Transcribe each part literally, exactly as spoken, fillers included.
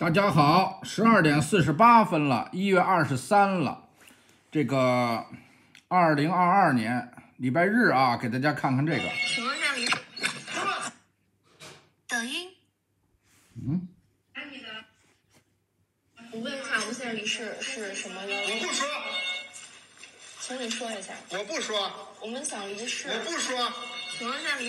大家好，十二点四十八分了，一月二十三了，这个二零二二年礼拜日啊，给大家看看这个。 请问下离抖音。 嗯。 我问一下，我们现在离市是什么幺？ 我不说。 请你说一下。 我不说。 我们想离市。 我不说。 请问下离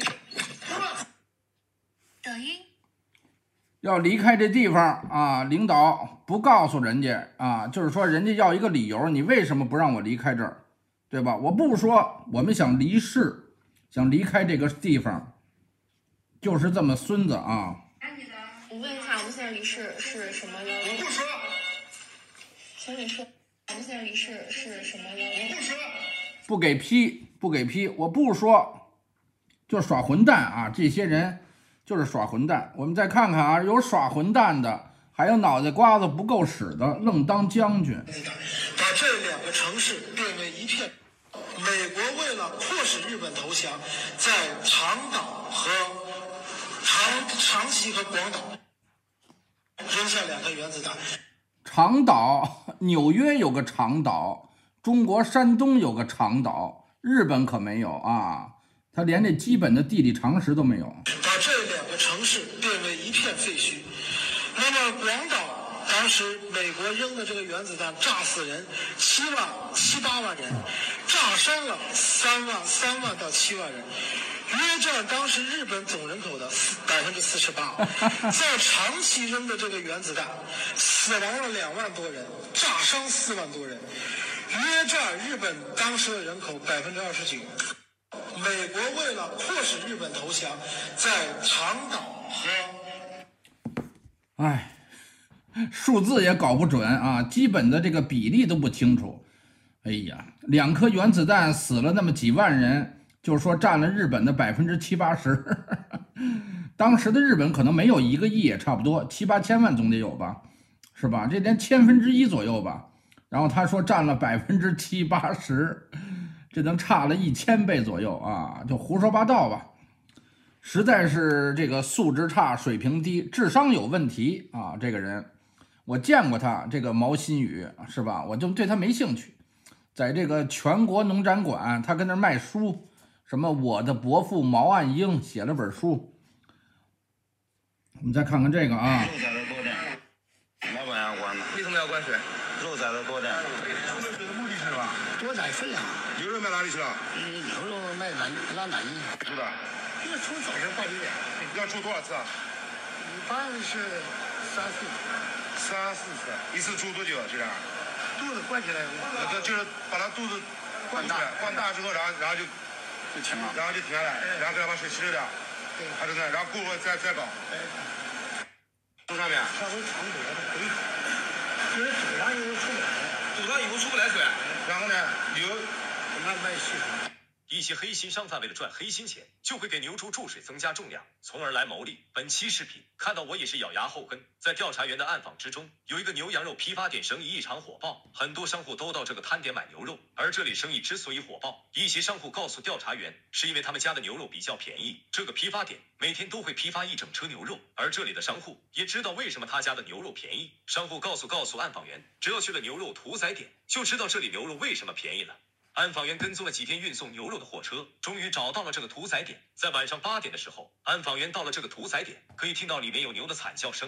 抖音。 要离开这地方啊，领导不告诉人家啊，就是说人家要一个理由，你为什么不让我离开这儿，对吧？我不说，我们想离市，想离开这个地方，就是这么孙子啊。 我问一下，我们现在离市是什么幺？ 我不说。 请你说，我们现在离市是什么幺？ 我不说。 不给批，不给批，我不说，就耍混蛋啊！这些人。就是耍混蛋，我们再看看啊，有耍混蛋的，还有脑袋瓜子不够使的，愣当将军。 把这两个城市变为一片。美国为了迫使日本投降，在长岛和长长崎和广岛扔下两颗原子弹。 长岛，纽约有个长岛，中国山东有个长岛，日本可没有啊，他连这基本的地理常识都没有。 把这两个城市变为一片废墟。那么广岛当时美国扔的这个原子弹炸死人七万七八万人，炸伤了三万三万到七万人，约占当时日本总人口的百分之四十八。在长崎扔的这个原子弹，死亡了两万多人，炸伤四万多人，约占日本当时的人口百分之二十九。美国为了迫使日本投降，在长岛和， 哎，数字也搞不准啊，基本的这个比例都不清楚。哎呀，两颗原子弹死了那么几万人，就是说占了日本的百分之七八十。当时的日本可能没有一个亿，也差不多七八千万总得有吧，是吧？这连千分之一左右吧。然后他说占了百分之七八十。这能差了一千倍左右啊，就胡说八道吧，实在是这个素质差、水平低、智商有问题啊！这个人，我见过他，这个毛新宇是吧？我就对他没兴趣。在这个全国农展馆，他跟那卖书，什么我的伯父毛岸英写了本书。我们再看看这个啊。 肉宰的多点，老板要关的。为什么要关水？肉宰的多点。 关水的目的是吧？ 多宰分量。 牛肉卖哪里去了？ 嗯，牛肉卖南拉南一。 出的。 就是从早上到九点。 要出多少次啊？ 一般是三四。 三四次。一次出多久？这样？ 肚子灌起来。 那就是把它肚子灌大，灌大之后，然后然后就就停了， 然后就停下来，然后给它把水吸溜掉。 对。 还是这样，然后过后再再搞。 哎。 从上面。 上回长脖子回口，就是堵上以后出不来。 堵上以后出不来水。然后呢，牛慢慢系统。 一些黑心商贩为了赚黑心钱，就会给牛猪注水增加重量，从而来牟利。本期视频看到我也是咬牙后跟。在调查员的暗访之中，有一个牛羊肉批发点生意异常火爆，很多商户都到这个摊点买牛肉。而这里生意之所以火爆，一些商户告诉调查员，是因为他们家的牛肉比较便宜。这个批发点每天都会批发一整车牛肉，而这里的商户也知道为什么他家的牛肉便宜。商户告诉告诉暗访员，只要去了牛肉屠宰点，就知道这里牛肉为什么便宜了。暗访员跟踪了几天运送牛肉的货车，终于找到了这个屠宰点。在晚上八点的时候，暗访员到了这个屠宰点，可以听到里面有牛的惨叫声。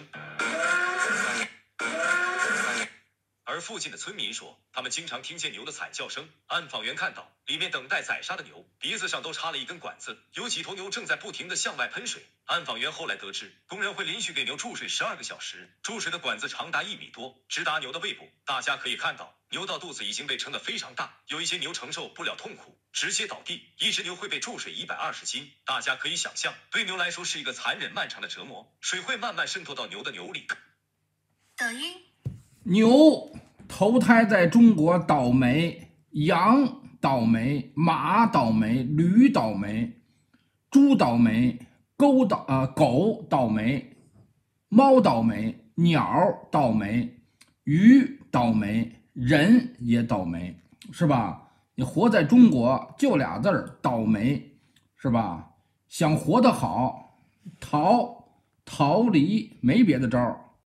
而附近的村民说，他们经常听见牛的惨叫声。暗访员看到里面等待宰杀的牛鼻子上都插了一根管子，有几头牛正在不停地向外喷水。暗访员后来得知，工人会连续给牛注水十二个小时，注水的管子长达一米多，直达牛的胃部。大家可以看到，牛道肚子已经被撑得非常大，有一些牛承受不了痛苦，直接倒地。一只牛会被注水一百二十斤，大家可以想象，对牛来说是一个残忍漫长的折磨。水会慢慢渗透到牛的牛里。 抖音。 牛投胎在中国倒霉，羊倒霉，马倒霉，驴倒霉，猪倒霉，狗倒呃狗倒霉，猫倒霉，鸟倒霉，鱼倒霉，人也倒霉，是吧？你活在中国就俩字儿倒霉，是吧？想活得好，逃逃离，没别的招儿。